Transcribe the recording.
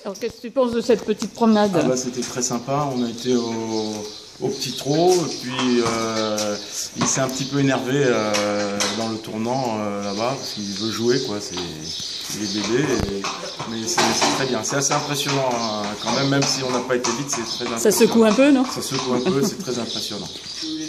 Alors, qu'est-ce que tu penses de cette petite promenade? Ah bah, c'était très sympa, on a été au petit trot, et puis il s'est un petit peu énervé dans le tournant là-bas, parce qu'il veut jouer, quoi, il est bébé, mais c'est très bien, c'est assez impressionnant quand même si on n'a pas été vite, c'est très impressionnant. Ça secoue un peu, non? Ça secoue un peu, c'est très impressionnant.